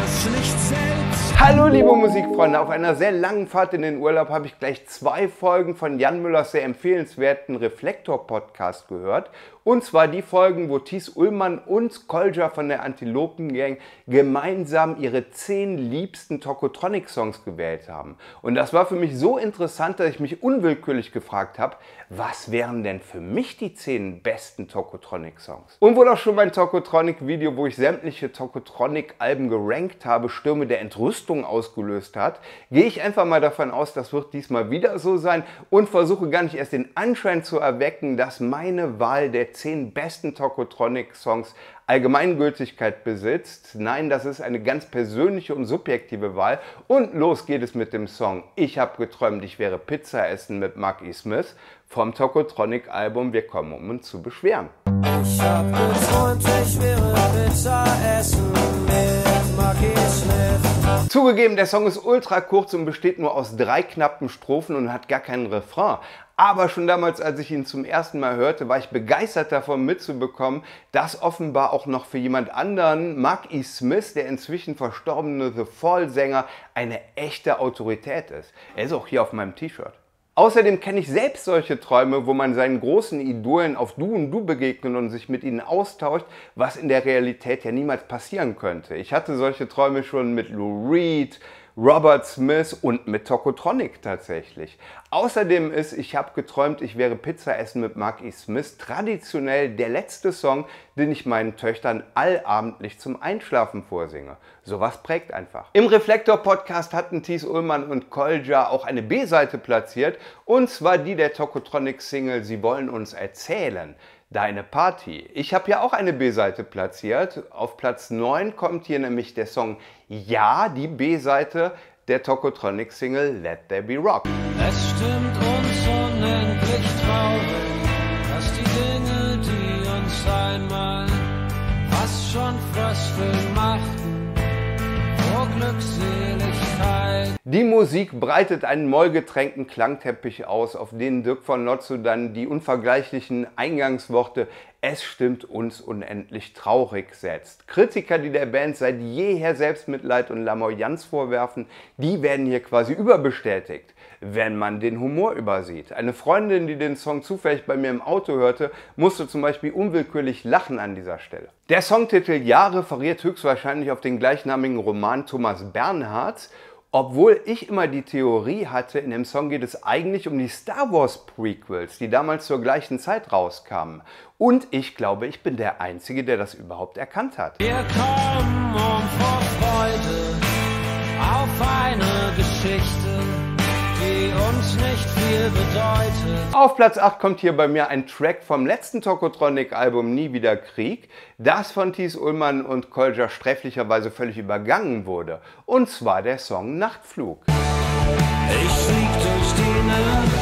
das Licht selbst. Hallo liebe Musikfreunde, auf einer sehr langen Fahrt in den Urlaub habe ich gleich 2 Folgen von Jan Müllers sehr empfehlenswerten Reflektor-Podcast gehört. Und zwar die Folgen, wo Thies Ullmann und Kolja von der Antilopen Gang gemeinsam ihre 10 liebsten Tokotronic-Songs gewählt haben. Und das war für mich so interessant, dass ich mich unwillkürlich gefragt habe, was wären denn für mich die 10 besten Tokotronic-Songs? Und wo doch schon mein Tokotronic-Video, wo ich sämtliche Tokotronic-Alben gerankt habe, Stürme der Entrüstung ausgelöst hat, gehe ich einfach mal davon aus, das wird diesmal wieder so sein und versuche gar nicht erst den Anschein zu erwecken, dass meine Wahl der 10 besten Tokotronic-Songs Allgemeingültigkeit besitzt. Nein, das ist eine ganz persönliche und subjektive Wahl. Und los geht es mit dem Song Ich hab geträumt, ich wäre Pizza essen mit Mark E. Smith vom Tokotronic-Album Wir kommen, um uns zu beschweren. Ich hab geträumt, ich wäre Pizza essen mit Mark E. Smith. Zugegeben, der Song ist ultra kurz und besteht nur aus 3 knappen Strophen und hat gar keinen Refrain. Aber schon damals, als ich ihn zum ersten Mal hörte, war ich begeistert davon mitzubekommen, dass offenbar auch noch für jemand anderen Mark E. Smith, der inzwischen verstorbene The Fall-Sänger, eine echte Autorität ist. Er ist auch hier auf meinem T-Shirt. Außerdem kenne ich selbst solche Träume, wo man seinen großen Idolen auf Du und Du begegnet und sich mit ihnen austauscht, was in der Realität ja niemals passieren könnte. Ich hatte solche Träume schon mit Lou Reed, Robert Smith und mit Tokotronic tatsächlich. Außerdem ist Ich hab geträumt, ich wäre Pizza essen mit Mark E. Smith traditionell der letzte Song, den ich meinen Töchtern allabendlich zum Einschlafen vorsinge. Sowas prägt einfach. Im Reflektor-Podcast hatten Thies Ullmann und Kolja auch eine B-Seite platziert, und zwar die der Tokotronic-Single Sie wollen uns erzählen. Deine Party. Ich habe ja auch eine B-Seite platziert. Auf Platz 9 kommt hier nämlich der Song Ja, die B-Seite der Tokotronic-Single Let There Be Rock. Es stimmt uns unendlich traurig, dass die Dinge, die uns einmal fast schon frösteln machten, vor Glückseligkeit. Die Musik breitet einen mollgetränkten Klangteppich aus, auf den Dirk von Notzo dann die unvergleichlichen Eingangsworte Es stimmt uns unendlich traurig setzt. Kritiker, die der Band seit jeher Selbstmitleid und Lamoyanz vorwerfen, die werden hier quasi überbestätigt, wenn man den Humor übersieht. Eine Freundin, die den Song zufällig bei mir im Auto hörte, musste zum Beispiel unwillkürlich lachen an dieser Stelle. Der Songtitel Ja referiert höchstwahrscheinlich auf den gleichnamigen Roman Thomas Bernhards, obwohl ich immer die Theorie hatte, in dem Song geht es eigentlich um die Star Wars Prequels, die damals zur gleichen Zeit rauskamen. Und ich glaube, ich bin der Einzige, der das überhaupt erkannt hat. Wir kommen vor Freude auf eine Geschichte, die uns nicht viel bedeutet. Auf Platz 8 kommt hier bei mir ein Track vom letzten Tokotronic-Album Nie wieder Krieg, das von Thies Ullmann und Kolja sträflicherweise völlig übergangen wurde. Und zwar der Song Nachtflug. Ich flieg durch die Nacht,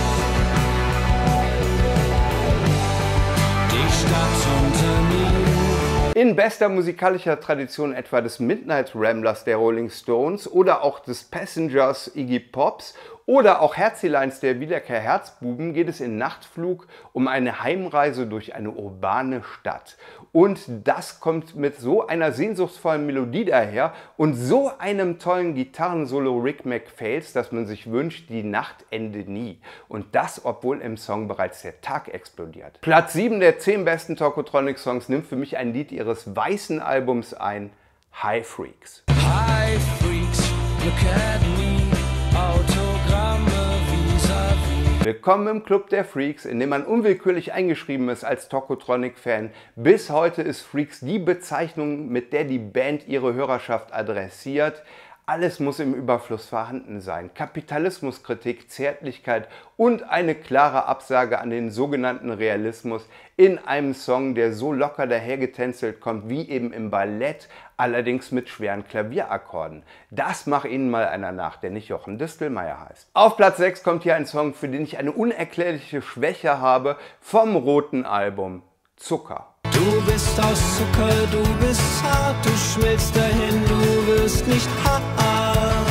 die Stadt unter mir. In bester musikalischer Tradition etwa des Midnight Ramblers der Rolling Stones oder auch des Passengers Iggy Pops oder auch Herzeleins der Wiederkehr Herzbuben geht es in Nachtflug um eine Heimreise durch eine urbane Stadt. Und das kommt mit so einer sehnsuchtsvollen Melodie daher und so einem tollen Gitarrensolo Rick McPhails, dass man sich wünscht, die Nacht ende nie. Und das, obwohl im Song bereits der Tag explodiert. Platz 7 der 10 besten Tokotronic-Songs nimmt für mich ein Lied ihres weißen Albums ein, Hi Freaks. Hi Freaks, look at me, Autogramme vis-à-vis. Willkommen im Club der Freaks, in dem man unwillkürlich eingeschrieben ist als Tokotronic-Fan. Bis heute ist Freaks die Bezeichnung, mit der die Band ihre Hörerschaft adressiert. Alles muss im Überfluss vorhanden sein. Kapitalismuskritik, Zärtlichkeit und eine klare Absage an den sogenannten Realismus in einem Song, der so locker dahergetänzelt kommt wie eben im Ballett, allerdings mit schweren Klavierakkorden. Das macht Ihnen mal einer nach, der nicht Jochen Distelmeier heißt. Auf Platz 6 kommt hier ein Song, für den ich eine unerklärliche Schwäche habe, vom roten Album Zucker. Du bist aus Zucker, du bist hart, du schmilzt dahin, du wirst nicht hart.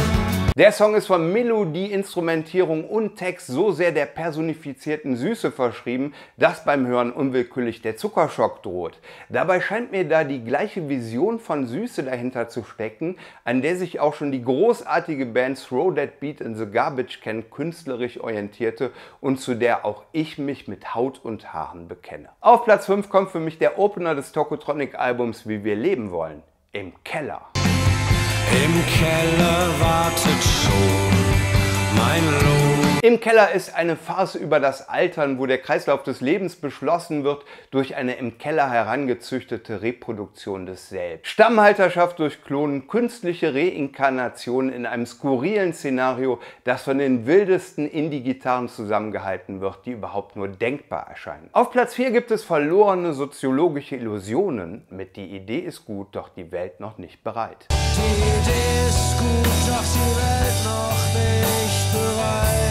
Der Song ist von Melodie, Instrumentierung und Text so sehr der personifizierten Süße verschrieben, dass beim Hören unwillkürlich der Zuckerschock droht. Dabei scheint mir da die gleiche Vision von Süße dahinter zu stecken, an der sich auch schon die großartige Band Throw That Beat in the Garbage Can künstlerisch orientierte und zu der auch ich mich mit Haut und Haaren bekenne. Auf Platz 5 kommt für mich der Opener des Tokotronic-Albums Wie wir leben wollen, Im Keller. Im Keller wartet schon mein Lohn. Im Keller ist eine Farce über das Altern, wo der Kreislauf des Lebens beschlossen wird durch eine im Keller herangezüchtete Reproduktion des Selbst. Stammhalterschaft durch Klonen, künstliche Reinkarnation in einem skurrilen Szenario, das von den wildesten Indie-Gitarren zusammengehalten wird, die überhaupt nur denkbar erscheinen. Auf Platz 4 gibt es verlorene soziologische Illusionen mit Die Idee ist gut, doch die Welt noch nicht bereit. Die Idee ist gut, doch die Welt noch nicht bereit.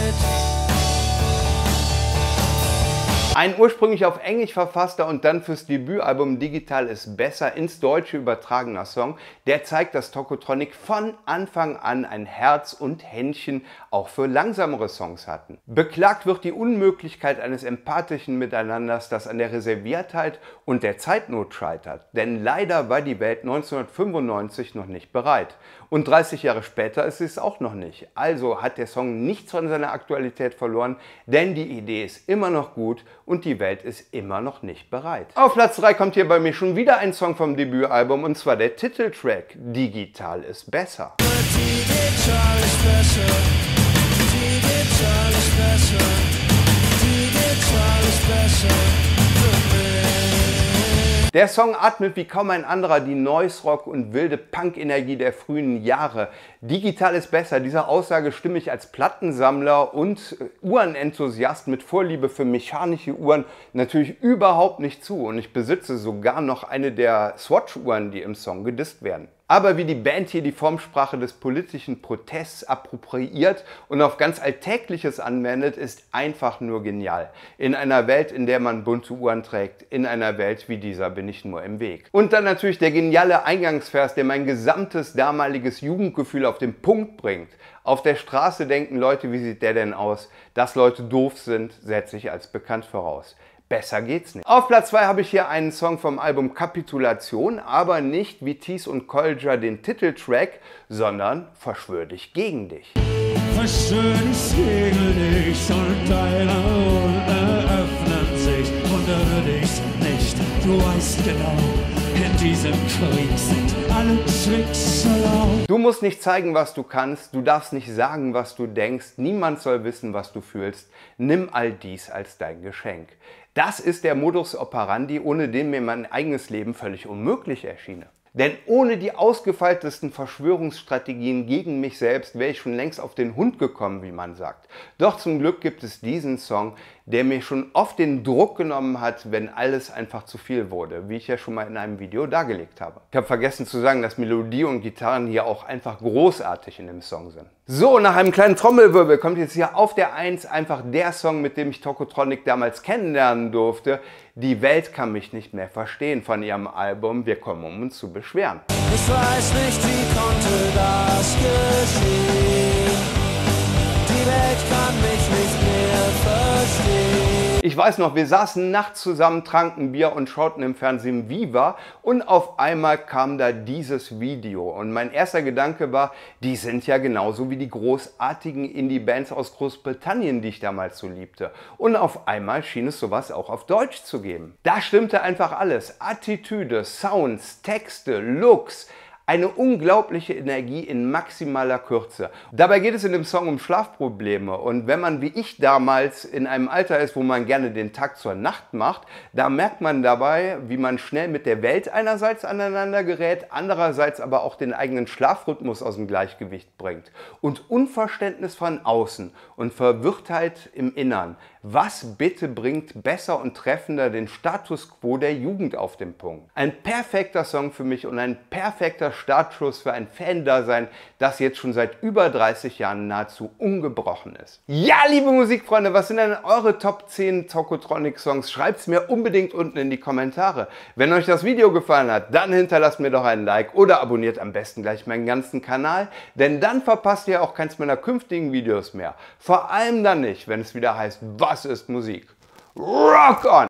Ein ursprünglich auf Englisch verfasster und dann fürs Debütalbum Digital ist besser ins Deutsche übertragener Song, der zeigt, dass Tokotronic von Anfang an ein Herz und Händchen auch für langsamere Songs hatten. Beklagt wird die Unmöglichkeit eines empathischen Miteinanders, das an der Reserviertheit und der Zeitnot scheitert. Denn leider war die Welt 1995 noch nicht bereit. Und 30 Jahre später ist sie es auch noch nicht. Also hat der Song nichts von seiner Aktualität verloren, denn die Idee ist immer noch gut und die Welt ist immer noch nicht bereit. Auf Platz 3 kommt hier bei mir schon wieder ein Song vom Debütalbum und zwar der Titeltrack Digital ist besser. Digital ist besser. Digital ist besser. Digital ist besser für mich. Der Song atmet wie kaum ein anderer die Noise-Rock und wilde Punk-Energie der frühen Jahre. Digital ist besser. Dieser Aussage stimme ich als Plattensammler und Uhrenenthusiast mit Vorliebe für mechanische Uhren natürlich überhaupt nicht zu. Und ich besitze sogar noch eine der Swatch-Uhren, die im Song gedisst werden. Aber wie die Band hier die Formsprache des politischen Protests appropriiert und auf ganz Alltägliches anwendet, ist einfach nur genial. In einer Welt, in der man bunte Uhren trägt, in einer Welt wie dieser bin ich nur im Weg. Und dann natürlich der geniale Eingangsvers, der mein gesamtes damaliges Jugendgefühl auf den Punkt bringt. Auf der Straße denken Leute, wie sieht der denn aus? Dass Leute doof sind, setze ich als bekannt voraus. Besser geht's nicht. Auf Platz 2 habe ich hier einen Song vom Album Kapitulation, aber nicht wie Thies und Kolja den Titeltrack, sondern Verschwör dich gegen dich. Verschwör dich gegen dich und deine Augen eröffnen sich und irre dich nicht. Du weißt genau, in diesem Krieg sind alle Tricks erlaubt. Du musst nicht zeigen, was du kannst, du darfst nicht sagen, was du denkst, niemand soll wissen, was du fühlst. Nimm all dies als dein Geschenk. Das ist der Modus operandi, ohne den mir mein eigenes Leben völlig unmöglich erschiene. Denn ohne die ausgefeiltesten Verschwörungsstrategien gegen mich selbst wäre ich schon längst auf den Hund gekommen, wie man sagt. Doch zum Glück gibt es diesen Song, der mir schon oft den Druck genommen hat, wenn alles einfach zu viel wurde, wie ich ja schon mal in einem Video dargelegt habe. Ich habe vergessen zu sagen, dass Melodie und Gitarren hier auch einfach großartig in dem Song sind. So, nach einem kleinen Trommelwirbel kommt jetzt hier auf der 1 einfach der Song, mit dem ich Tokotronic damals kennenlernen durfte. Die Welt kann mich nicht mehr verstehen von ihrem Album Wir kommen, um uns zu beschweren. Ich weiß nicht, wie konnte das geschehen. Die Welt kann mich nicht mehr verstehen. Ich weiß noch, wir saßen nachts zusammen, tranken Bier und schauten im Fernsehen Viva und auf einmal kam da dieses Video und mein erster Gedanke war, die sind ja genauso wie die großartigen Indie-Bands aus Großbritannien, die ich damals so liebte. Und auf einmal schien es sowas auch auf Deutsch zu geben. Da stimmte einfach alles. Attitüde, Sounds, Texte, Looks. Eine unglaubliche Energie in maximaler Kürze. Dabei geht es in dem Song um Schlafprobleme und wenn man wie ich damals in einem Alter ist, wo man gerne den Tag zur Nacht macht, da merkt man dabei, wie man schnell mit der Welt einerseits aneinander gerät, andererseits aber auch den eigenen Schlafrhythmus aus dem Gleichgewicht bringt. Und Unverständnis von außen und Verwirrtheit im Innern Was bitte bringt besser und treffender den Status quo der Jugend auf den Punkt? Ein perfekter Song für mich und ein perfekter Startschuss für ein Fan-Dasein, das jetzt schon seit über 30 Jahren nahezu ungebrochen ist. Ja, liebe Musikfreunde, was sind denn eure Top 10 Tokotronic-Songs? Schreibt es mir unbedingt unten in die Kommentare. Wenn euch das Video gefallen hat, dann hinterlasst mir doch einen Like oder abonniert am besten gleich meinen ganzen Kanal, denn dann verpasst ihr auch keins meiner künftigen Videos mehr. Vor allem dann nicht, wenn es wieder heißt, was ist Musik? Rock on!